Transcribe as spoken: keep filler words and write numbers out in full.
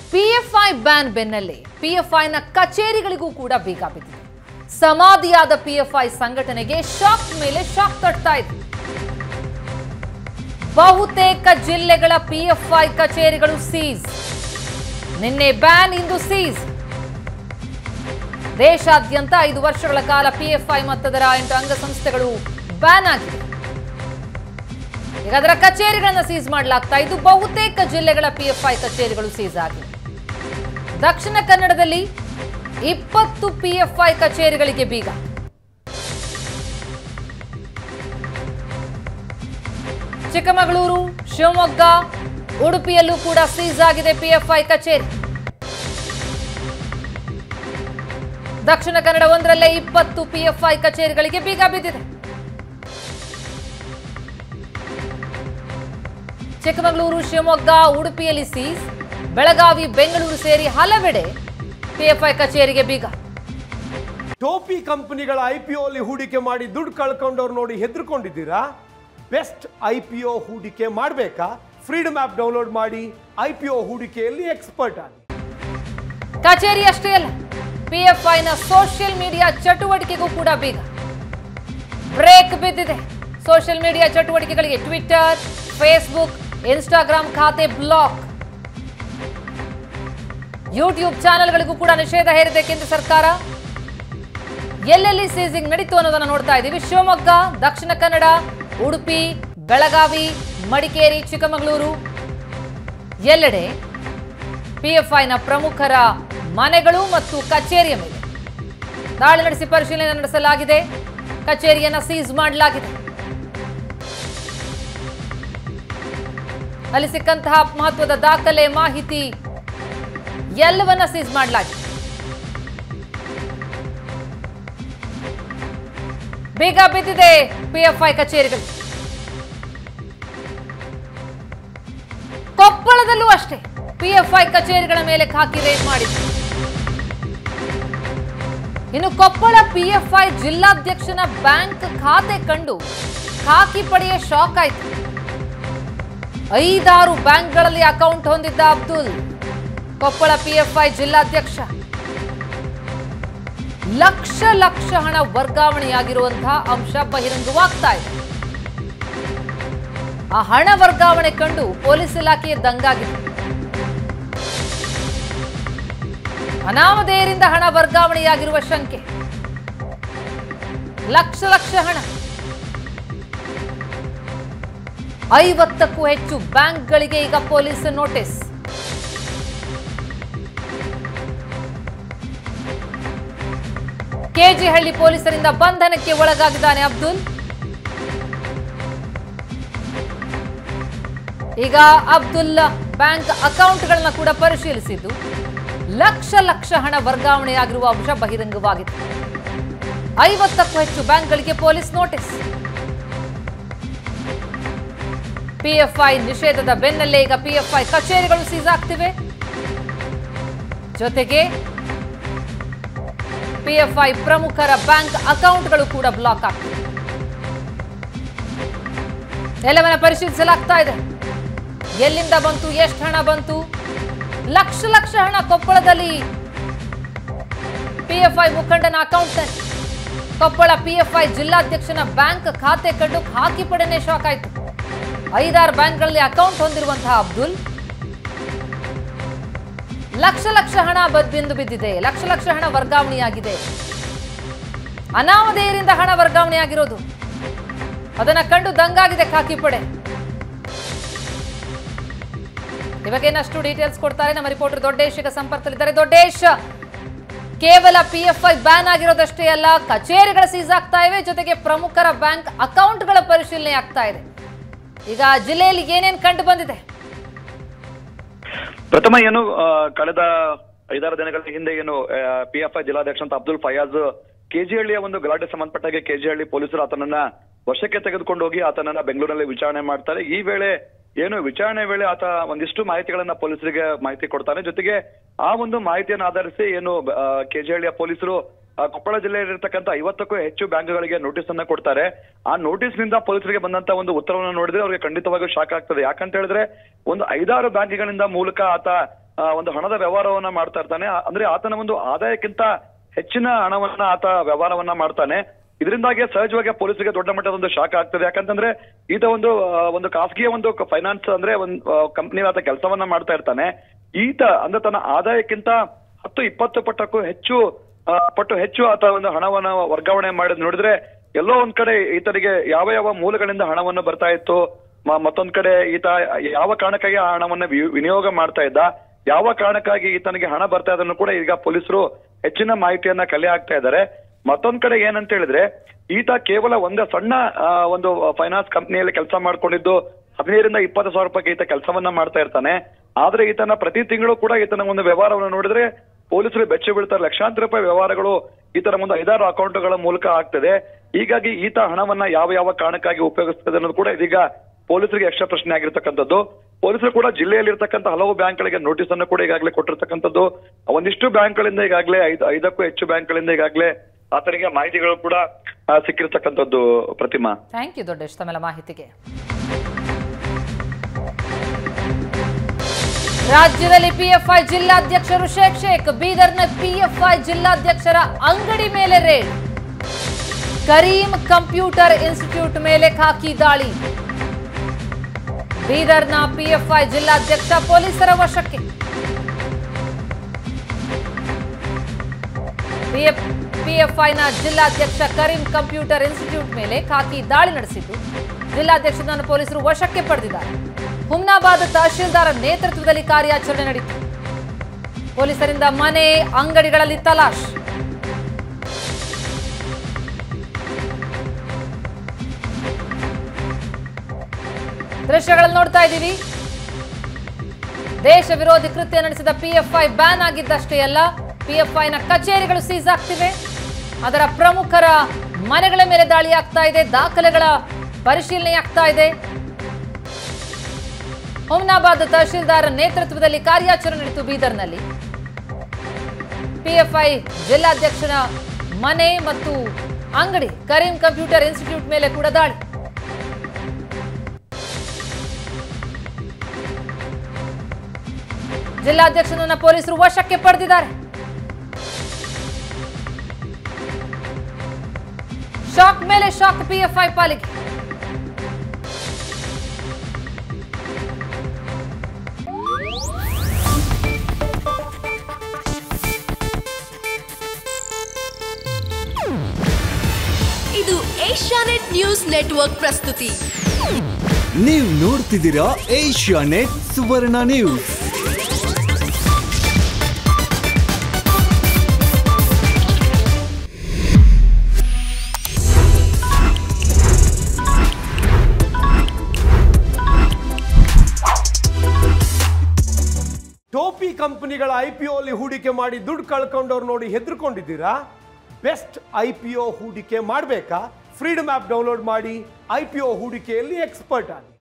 PFI ban ಬೆನ್ನಲ್ಲೇ ಪಿಎಫ್ಐನ ಕಚೇರಿಗಳಿಗೂ ಕೂಡ ಬೀಗ ಬಿದ್ದಿದೆ. ಸಮಾಧಿಯಾದ ಪಿಎಫ್ಐ ಸಂಘಟನೆಗೆ ಶಾಕ್ ಮೇಲೆ ಶಾಕ್ ತಟ್ತಾ ಇದೆ. ಬಹುತೇಕ ಜಿಲ್ಲೆಗಳ ಪಿಎಫ್ಐ ಕಚೇರಿಗಳು ಸೀಸ್. ನಿನ್ನೆ ಬ್ಯಾನ್, ಇಂದು ಸೀಸ್. ದೇಶಾದ್ಯಂತ ಐದು ವರ್ಷಗಳ ಕಾಲ ಪಿಎಫ್ಐ ಮತ್ತದರ ಎಂಟು ಅಂಗಸಂಸ್ಥೆಗಳು ಬ್ಯಾನ್ ಆಗಿದೆ. ಈಗ ಅದರ ಕಚೇರಿಗಳನ್ನು ಸೀಸ್ ಮಾಡಲಾಗ್ತಾ ಇದ್ದು ಬಹುತೇಕ ಜಿಲ್ಲೆಗಳ ಪಿಎಫ್ಐ ಕಚೇರಿಗಳು ಸೀಸ್ ಆಗಿದೆ. ದಕ್ಷಿಣ ಕನ್ನಡದಲ್ಲಿ ಇಪ್ಪತ್ತು ಪಿಎಫ್ಐ ಕಚೇರಿಗಳಿಗೆ ಬೀಗ. ಚಿಕ್ಕಮಗಳೂರು, ಶಿವಮೊಗ್ಗ, ಉಡುಪಿಯಲ್ಲೂ ಕೂಡ ಸೀಸ್ ಆಗಿದೆ ಪಿಎಫ್ಐ ಕಚೇರಿ. ದಕ್ಷಿಣ ಕನ್ನಡ ಒಂದರಲ್ಲೇ ಇಪ್ಪತ್ತು ಪಿಎಫ್ಐ ಕಚೇರಿಗಳಿಗೆ ಬೀಗ ಬಿದ್ದಿದೆ. ಚಿಕ್ಕಮಗಳೂರು, ಶಿವಮೊಗ್ಗ, ಉಡುಪಿಯಲ್ಲಿ ಸೀಸ್. ಬೆಳಗಾವಿ, ಬೆಂಗಳೂರು ಸೇರಿ ಹಲವೆಡೆ ಪಿಎಫ್ಐ ಕಚೇರಿಗೆ ಬೀಗ. ಟೋಪಿ ಕಂಪನಿಗಳ ಐಪಿಒ ಅಲ್ಲಿ ಹೂಡಿಕೆ ಮಾಡಿ ದುಡ್ಡು ಕಳ್ಕೊಂಡವ್ರು ನೋಡಿ ಹೆದರ್ಕೊಂಡಿದ್ದೀರಾ? ಬೆಸ್ಟ್ ಐಪಿಒ ಹೂಡಿಕೆ ಮಾಡಬೇಕಾ? ಫ್ರೀಡಮ್ ಆಪ್ ಡೌನ್ಲೋಡ್ ಮಾಡಿ ಐಪಿಒ ಹೂಡಿಕೆಯಲ್ಲಿ ಎಕ್ಸ್ಪರ್ಟ್ ಆಗಿ. ಕಚೇರಿ ಅಷ್ಟೇ ಅಲ್ಲ, ಪಿಎಫ್ಐನ ಸೋಷಿಯಲ್ ಮೀಡಿಯಾ ಚಟುವಟಿಕೆಗೂ ಕೂಡ ಬೀಗ. ಬ್ರೇಕ್ ಬಿದ್ದಿದೆ. ಸೋಷಿಯಲ್ ಮೀಡಿಯಾ ಚಟುವಟಿಕೆಗಳಿಗೆ ಟ್ವಿಟರ್, ಫೇಸ್ಬುಕ್, ಇನ್ಸ್ಟಾಗ್ರಾಮ್ ಖಾತೆ ಬ್ಲಾಕ್. ಯೂಟ್ಯೂಬ್ ಚಾನೆಲ್ಗಳಿಗೂ ಕೂಡ ನಿಷೇಧ ಹೇರಿದೆ ಕೇಂದ್ರ ಸರ್ಕಾರ. ಎಲ್ಲೆಲ್ಲಿ ಸೀಸಿಂಗ್ ನಡೀತು ಅನ್ನೋದನ್ನ ನೋಡ್ತಾ ಇದ್ದೀವಿ. ಶಿವಮೊಗ್ಗ, ದಕ್ಷಿಣ ಕನ್ನಡ, ಉಡುಪಿ, ಬೆಳಗಾವಿ, ಮಡಿಕೇರಿ, ಚಿಕ್ಕಮಗಳೂರು ಎಲ್ಲೆಡೆ ಪಿಎಫ್ಐನ ಪ್ರಮುಖರ ಮನೆಗಳು ಮತ್ತು ಕಚೇರಿಯ ಮೇಲೆ ದಾಳಿ ನಡೆಸಿ ಪರಿಶೀಲನೆ ನಡೆಸಲಾಗಿದೆ. ಕಚೇರಿಯನ್ನ ಸೀಸ್ ಮಾಡಲಾಗಿದೆ. ಅಲ್ಲಿ ಸಿಕ್ಕಂತಹ ಮಹತ್ವದ ದಾಖಲೆ, ಮಾಹಿತಿ ಎಲ್ಲವನ್ನ ಸೀಸ್ ಮಾಡಲಾಗಿದೆ. ಬೀಗ ಬಿದ್ದಿದೆ ಪಿಎಫ್ಐ ಕಚೇರಿಗಳು. ಕೊಪ್ಪಳದಲ್ಲೂ ಅಷ್ಟೇ ಪಿಎಫ್ಐ ಕಚೇರಿಗಳ ಮೇಲೆ ಖಾಕಿ ರೇಡ್ ಮಾಡಿದೆ. ಇನ್ನು ಕೊಪ್ಪಳ ಪಿಎಫ್ಐ ಜಿಲ್ಲಾಧ್ಯಕ್ಷನ ಬ್ಯಾಂಕ್ ಖಾತೆ ಕಂಡು ಖಾಕಿ ಪಡೆಯ ಶಾಕ್ ಆಯಿತು. ಐದಾರು ಬ್ಯಾಂಕ್ಗಳಲ್ಲಿ ಅಕೌಂಟ್ ಹೊಂದಿದ್ದ ಅಬ್ದುಲ್, ಕೊಪ್ಪಳ ಪಿಎಫ್ಐ ಜಿಲ್ಲಾಧ್ಯಕ್ಷ, ಲಕ್ಷ ಲಕ್ಷ ಹಣ ವರ್ಗಾವಣೆಯಾಗಿರುವಂತಹ ಅಂಶ ಬಹಿರಂಗವಾಗ್ತಾ ಇದೆ. ಆ ಹಣ ವರ್ಗಾವಣೆ ಕಂಡು ಪೊಲೀಸ್ ಇಲಾಖೆಯ ದಂಗಾಗಿದೆ. ಅನಾಮಧೇಯರಿಂದ ಹಣ ವರ್ಗಾವಣೆಯಾಗಿರುವ ಶಂಕೆ. ಲಕ್ಷ ಲಕ್ಷ ಹಣ. ಐವತ್ತಕ್ಕೂ ಹೆಚ್ಚು ಬ್ಯಾಂಕ್ಗಳಿಗೆ ಈಗ ಪೊಲೀಸ್ ನೋಟಿಸ್. ಕೆಜಿಹಳ್ಳಿ ಪೊಲೀಸರಿಂದ ಬಂಧನಕ್ಕೆ ಒಳಗಾಗಿದ್ದಾನೆ ಅಬ್ದುಲ್. ಈಗ ಅಬ್ದುಲ್ ಬ್ಯಾಂಕ್ ಅಕೌಂಟ್ಗಳನ್ನ ಕೂಡ ಪರಿಶೀಲಿಸಿದ್ದು ಲಕ್ಷ ಲಕ್ಷ ಹಣ ವರ್ಗಾವಣೆಯಾಗಿರುವ ಅಂಶ ಬಹಿರಂಗವಾಗಿದೆ. ಐವತ್ತಕ್ಕೂ ಹೆಚ್ಚು ಬ್ಯಾಂಕ್ಗಳಿಗೆ ಪೊಲೀಸ್ ನೋಟಿಸ್. ಪಿಎಫ್ಐ ನಿಷೇಧದ ಬೆನ್ನಲ್ಲೇ ಈಗ ಪಿಎಫ್ಐ ಕಚೇರಿಗಳು ಸೀಸ್ ಆಗ್ತಿವೆ. ಜೊತೆಗೆ ಪಿಎಫ್ಐ ಪ್ರಮುಖರ ಬ್ಯಾಂಕ್ ಅಕೌಂಟ್ಗಳು ಕೂಡ ಬ್ಲಾಕ್ ಆಗ್ತಿವೆ. ಎಲ್ಲವನ್ನ ಪರಿಶೀಲಿಸಲಾಗ್ತಾ ಇದೆ. ಎಲ್ಲಿಂದ ಬಂತು, ಎಷ್ಟು ಹಣ ಬಂತು? ಲಕ್ಷ ಲಕ್ಷ ಹಣ ಕೊಪ್ಪಳದಲ್ಲಿ ಪಿಎಫ್ಐ ಮುಖಂಡನ ಅಕೌಂಟ್ನಲ್ಲಿ. ಕೊಪ್ಪಳ ಪಿಎಫ್ಐ ಜಿಲ್ಲಾಧ್ಯಕ್ಷನ ಬ್ಯಾಂಕ್ ಖಾತೆ ಕಂಡು ಖಾಕಿ ಪಡೆನೇ ಶಾಕ್ ಆಯಿತು. ಐದಾರು ಬ್ಯಾಂಕ್ಗಳಲ್ಲಿ ಅಕೌಂಟ್ ಹೊಂದಿರುವಂತಹ ಅಬ್ದುಲ್ ಲಕ್ಷ ಲಕ್ಷ ಹಣ ಬಿಂದು ಬಿದ್ದಿದೆ. ಲಕ್ಷ ಲಕ್ಷ ಹಣ ವರ್ಗಾವಣೆಯಾಗಿದೆ. ಅನಾಮಧೇಯರಿಂದ ಹಣ ವರ್ಗಾವಣೆಯಾಗಿರೋದು ಅದನ್ನ ಕಂಡು ದಂಗಾಗಿದೆ ಖಾಕಿ ಪಡೆ. ಇವಾಗ ಏನಷ್ಟು ಡೀಟೇಲ್ಸ್ ಕೊಡ್ತಾರೆ ನಮ್ಮ ರಿಪೋರ್ಟರ್ ದೊಡ್ಡೇಶ್ ಈಗ ಸಂಪರ್ಕದಲ್ಲಿದ್ದಾರೆ. ದೊಡ್ಡೇಶ್, ಕೇವಲ ಪಿಎಫ್ಐ ಬ್ಯಾನ್ ಆಗಿರೋದಷ್ಟೇ ಅಲ್ಲ, ಕಚೇರಿಗಳ ಸೀಸ್ ಆಗ್ತಾ ಇವೆ, ಜೊತೆಗೆ ಪ್ರಮುಖರ ಬ್ಯಾಂಕ್ ಅಕೌಂಟ್ಗಳ ಪರಿಶೀಲನೆ ಆಗ್ತಾ ಇದೆ. ಈಗ ಜಿಲ್ಲೆಯಲ್ಲಿ ಏನೇನು ಕಂಡು ಬಂದಿದೆ? ಪ್ರಥಮ ಏನು ಕಳೆದ ಐದಾರು ದಿನಗಳ ಹಿಂದೆ ಏನು ಪಿಎಫ್ಐ ಜಿಲ್ಲಾಧ್ಯಕ್ಷ ಅಂತ ಅಬ್ದುಲ್ ಫಯಾಜ್ ಕೆಜಿಹಳ್ಳಿಯ ಒಂದು ಗಲಾಟೆ ಸಂಬಂಧಪಟ್ಟಾಗೆ ಕೆಜಿಹಳ್ಳಿ ಪೊಲೀಸರು ಆತನನ್ನ ವಶಕ್ಕೆ ತೆಗೆದುಕೊಂಡು ಹೋಗಿ ಆತನನ್ನ ಬೆಂಗಳೂರಿನಲ್ಲಿ ವಿಚಾರಣೆ ಮಾಡ್ತಾರೆ. ಈ ವೇಳೆ ಏನು ವಿಚಾರಣೆ ವೇಳೆ ಆತ ಒಂದಿಷ್ಟು ಮಾಹಿತಿಗಳನ್ನ ಪೊಲೀಸರಿಗೆ ಮಾಹಿತಿ ಕೊಡ್ತಾನೆ. ಜೊತೆಗೆ ಆ ಒಂದು ಮಾಹಿತಿಯನ್ನು ಆಧರಿಸಿ ಏನು ಕೆಜಿಹಳ್ಳಿಯ ಪೊಲೀಸರು ಕೊಪ್ಪಳ ಜಿಲ್ಲೆಯಲ್ಲಿರ್ತಕ್ಕಂಥ ಐವತ್ತಕ್ಕೂ ಹೆಚ್ಚು ಬ್ಯಾಂಕ್ಗಳಿಗೆ ನೋಟಿಸ್ ಅನ್ನ ಕೊಡ್ತಾರೆ. ಆ ನೋಟಿಸ್ ನಿಂದ ಪೊಲೀಸರಿಗೆ ಬಂದಂತ ಒಂದು ಉತ್ತರವನ್ನು ನೋಡಿದ್ರೆ ಅವ್ರಿಗೆ ಖಂಡಿತವಾಗಿಯೂ ಶಾಕ್ ಆಗ್ತದೆ. ಯಾಕಂತ ಹೇಳಿದ್ರೆ ಒಂದು ಐದಾರು ಬ್ಯಾಂಕ್ಗಳಿಂದ ಮೂಲಕ ಆತ ಒಂದು ಹಣದ ವ್ಯವಹಾರವನ್ನ ಮಾಡ್ತಾ ಇರ್ತಾನೆ. ಅಂದ್ರೆ ಆತನ ಒಂದು ಆದಾಯಕ್ಕಿಂತ ಹೆಚ್ಚಿನ ಹಣವನ್ನ ಆತ ವ್ಯವಹಾರವನ್ನ ಮಾಡ್ತಾನೆ. ಇದರಿಂದಾಗಿ ಸಹಜವಾಗಿ ಪೊಲೀಸರಿಗೆ ದೊಡ್ಡ ಮಟ್ಟದ ಒಂದು ಶಾಕ್ ಆಗ್ತದೆ. ಯಾಕಂತಂದ್ರೆ ಈತ ಒಂದು ಒಂದು ಖಾಸಗಿಯ ಒಂದು ಫೈನಾನ್ಸ್ ಅಂದ್ರೆ ಒಂದು ಕಂಪ್ನಿ ಆತ ಕೆಲಸವನ್ನ ಮಾಡ್ತಾ ಇರ್ತಾನೆ. ಈತ ಅಂದ್ರೆ ತನ್ನ ಆದಾಯಕ್ಕಿಂತ ಹತ್ತು ಇಪ್ಪತ್ತು ಪಟ್ಟಕ್ಕೂ ಹೆಚ್ಚು ಪಟ್ಟು ಹೆಚ್ಚು ಆತ ಒಂದು ಹಣವನ್ನ ವರ್ಗಾವಣೆ ಮಾಡಿದ್ ನೋಡಿದ್ರೆ ಎಲ್ಲೋ ಒಂದ್ ಕಡೆ ಈತನಿಗೆ ಯಾವ ಯಾವ ಮೂಲಗಳಿಂದ ಹಣವನ್ನು ಬರ್ತಾ ಇತ್ತು, ಮತ್ತೊಂದ್ ಕಡೆ ಈತ ಯಾವ ಕಾರಣಕ್ಕಾಗಿ ಆ ಹಣವನ್ನ ವಿನಿಯೋಗ ಮಾಡ್ತಾ ಇದ್ದ, ಯಾವ ಕಾರಣಕ್ಕಾಗಿ ಈತನಿಗೆ ಹಣ ಬರ್ತಾ ಇದನ್ನು ಕೂಡ ಈಗ ಪೊಲೀಸರು ಹೆಚ್ಚಿನ ಮಾಹಿತಿಯನ್ನ ಕಲೆ ಹಾಕ್ತಾ ಇದ್ದಾರೆ. ಮತ್ತೊಂದ್ ಕಡೆ ಏನಂತ ಹೇಳಿದ್ರೆ ಈತ ಕೇವಲ ಒಂದೇ ಸಣ್ಣ ಒಂದು ಫೈನಾನ್ಸ್ ಕಂಪ್ನಿಯಲ್ಲಿ ಕೆಲಸ ಮಾಡ್ಕೊಂಡಿದ್ದು ಹದಿನೈದರಿಂದ ಇಪ್ಪತ್ತು ಸಾವಿರ ರೂಪಾಯಿ ಈತ ಕೆಲಸವನ್ನ ಮಾಡ್ತಾ ಇರ್ತಾನೆ. ಆದ್ರೆ ಈತನ ಪ್ರತಿ ತಿಂಗಳು ಕೂಡ ಈತನ ಒಂದು ವ್ಯವಹಾರವನ್ನು ನೋಡಿದ್ರೆ ಪೊಲೀಸರು ಬೆಚ್ಚ ಬೀಳ್ತಾರೆ. ಲಕ್ಷಾಂತರ ರೂಪಾಯಿ ವ್ಯವಹಾರಗಳು ಈತನ ಒಂದು ಐದಾರು ಅಕೌಂಟ್ಗಳ ಮೂಲಕ ಆಗ್ತದೆ. ಹೀಗಾಗಿ ಈತ ಹಣವನ್ನ ಯಾವ ಯಾವ ಕಾರಣಕ್ಕಾಗಿ ಉಪಯೋಗಿಸ್ತದೆ ಅನ್ನೋದು ಕೂಡ ಇದೀಗ ಪೊಲೀಸರಿಗೆ ಯಕ್ಷ ಪ್ರಶ್ನೆ ಆಗಿರ್ತಕ್ಕಂಥದ್ದು. ಪೊಲೀಸರು ಕೂಡ ಜಿಲ್ಲೆಯಲ್ಲಿರ್ತಕ್ಕಂಥ ಹಲವು ಬ್ಯಾಂಕ್ಗಳಿಗೆ ನೋಟಿಸ್ ಅನ್ನು ಕೂಡ ಈಗಾಗಲೇ ಕೊಟ್ಟಿರ್ತಕ್ಕಂಥದ್ದು. ಒಂದಿಷ್ಟು ಬ್ಯಾಂಕ್ಗಳಿಂದ ಈಗಾಗಲೇ ಐದು ಐದಕ್ಕೂ ಹೆಚ್ಚು ಬ್ಯಾಂಕ್ಗಳಿಂದ ಈಗಾಗಲೇ ಆತನಿಗೆ ಮಾಹಿತಿಗಳು ಕೂಡ ಸಿಕ್ಕಿರ್ತಕ್ಕಂಥದ್ದು. ಪ್ರತಿಮಾ, ಥ್ಯಾಂಕ್ ಯು ದೊಡ್ಡೇಶ್ ತಮ್ಮೆಲ್ಲ ಮಾಹಿತಿಗೆ. ರಾಜ್ಯದಲ್ಲಿ ಪಿಎಫ್ಐ ಜಿಲ್ಲಾಧ್ಯಕ್ಷರು ಶೇಖ್ ಶೇಖ್, ಬೀದರ್ನ ಪಿಎಫ್ಐ ಜಿಲ್ಲಾಧ್ಯಕ್ಷರ ಅಂಗಡಿ ಮೇಲೆ ರೇಡ್, ಕರೀಂ ಕಂಪ್ಯೂಟರ್ ಇನ್ಸ್ಟಿಟ್ಯೂಟ್ ಮೇಲೆ ಖಾಕಿ ದಾಳಿ, ಬೀದರ್ನ ಪಿಎಫ್ಐ ಜಿಲ್ಲಾಧ್ಯಕ್ಷ ಪೊಲೀಸರ ವಶಕ್ಕೆ. ಪಿಎಫ್ಐನ ಜಿಲ್ಲಾಧ್ಯಕ್ಷ ಕರೀಂ ಕಂಪ್ಯೂಟರ್ ಇನ್ಸ್ಟಿಟ್ಯೂಟ್ ಮೇಲೆ ಖಾಕಿ ದಾಳಿ ನಡೆಸಿದ್ದು ಜಿಲ್ಲಾಧ್ಯಕ್ಷರನ್ನು ಪೊಲೀಸರು ವಶಕ್ಕೆ ಪಡೆದಿದ್ದಾರೆ. ಹುಮ್ನಾಬಾದ್ ತಹಶೀಲ್ದಾರ್ ನೇತೃತ್ವದಲ್ಲಿ ಕಾರ್ಯಾಚರಣೆ ನಡೆಯಿತು. ಪೊಲೀಸರಿಂದ ಮನೆ, ಅಂಗಡಿಗಳಲ್ಲಿ ತಲಾಶ್. ದೃಶ್ಯಗಳಲ್ಲಿ ನೋಡ್ತಾ ಇದ್ದೀವಿ. ದೇಶ ವಿರೋಧಿ ಕೃತ್ಯ ನಡೆಸಿದ ಪಿಎಫ್ಐ ಬ್ಯಾನ್ ಆಗಿದ್ದಷ್ಟೇ ಅಲ್ಲ, ಪಿಎಫ್ಐನ ಕಚೇರಿಗಳು ಸೀಸ್ ಆಗ್ತಿವೆ. ಅದರ ಪ್ರಮುಖರ ಮನೆಗಳ ಮೇಲೆ ದಾಳಿ ಆಗ್ತಾ ಇದೆ, ದಾಖಲೆಗಳ ಪರಿಶೀಲನೆ ಆಗ್ತಾ ಇದೆ. ಹುಮ್ನಾಬಾದ್ ತಹಶೀಲ್ದಾರ್ ನೇತೃತ್ವದಲ್ಲಿ ಕಾರ್ಯಾಚರಣೆ ನಡೆಯಿತು ಬೀದರ್ನಲ್ಲಿ. ಪಿಎಫ್ಐ ಜಿಲ್ಲಾಧ್ಯಕ್ಷನ ಮನೆ ಮತ್ತು ಅಂಗಡಿ ಕರೀಂ ಕಂಪ್ಯೂಟರ್ ಇನ್ಸ್ಟಿಟ್ಯೂಟ್ ಮೇಲೆ ಕೂಡ ದಾಳಿ. ಜಿಲ್ಲಾಧ್ಯಕ್ಷನನ್ನ ಪೊಲೀಸರು ವಶಕ್ಕೆ ಪಡೆದಿದ್ದಾರೆ. ಶಾಕ್ ಮೇಲೆ ಶಾಕ್ ಪಿಎಫ್ಐ ಪಾಲಿಕೆ. ಇದು ಏಷ್ಯಾನೆಟ್ ನ್ಯೂಸ್ ನೆಟ್ವರ್ಕ್ ಪ್ರಸ್ತುತಿ. ನೀವು ನೋಡ್ತಿದ್ದೀರಾ ಏಷ್ಯಾನೆಟ್ ಸುವರ್ಣ ನ್ಯೂಸ್. ಟೋಪಿ ಕಂಪನಿಗಳ ಐಪಿಒ ಅಲ್ಲಿ ಹೂಡಿಕೆ ಮಾಡಿ ದುಡ್ಡು ಕಳ್ಕೊಂಡವ್ರು ನೋಡಿ ಹೆದರ್ಕೊಂಡಿದ್ದೀರಾ? ಬೆಸ್ಟ್ ಐಪಿಒ ಹೂಡಿಕೆ ಮಾಡಬೇಕಾ? ಫ್ರೀಡಮ್ ಆಪ್ ಡೌನ್ಲೋಡ್ ಮಾಡಿ ಐಪಿಒ ಹೂಡಿಕೆಯಲ್ಲಿ ಎಕ್ಸ್ಪರ್ಟ್ ಆಗಿ.